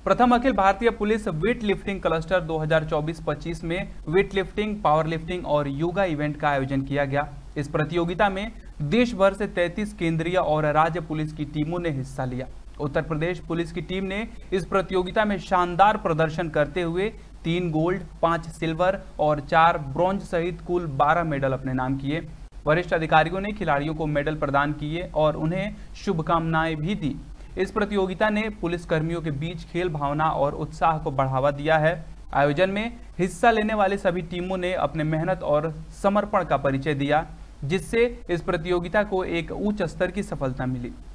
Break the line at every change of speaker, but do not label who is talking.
प्रथम Akhil Bharatiya police weight lifting cluster 2024-25 में weight lifting, power lifting और योगा इवेंट का आयोजन किया गया। इस प्रतियोगिता में देश भर से 33 केंद्रीय और राज्य पुलिस की टीमों ने हिस्सा लिया। उत्तर प्रदेश पुलिस की टीम ने इस प्रतियोगिता में शानदार प्रदर्शन करते हुए 3 गोल्ड, 5 सिल्वर और 4 ब्रॉन्ज सहित कुल 12 मेडल अपने नाम किए। वरिष्ठ अधिकारियों ने खिलाड़ियों को मेडल प्रदान किए और उन्हें शुभकामनाएं भी दी। इस प्रतियोगिता ने पुलिसकर्मियों के बीच खेल भावना और उत्साह को बढ़ावा दिया है। आयोजन में हिस्सा लेने वाले सभी टीमों ने अपने मेहनत और समर्पण का परिचय दिया, जिससे इस प्रतियोगिता को एक उच्च स्तर की सफलता मिली।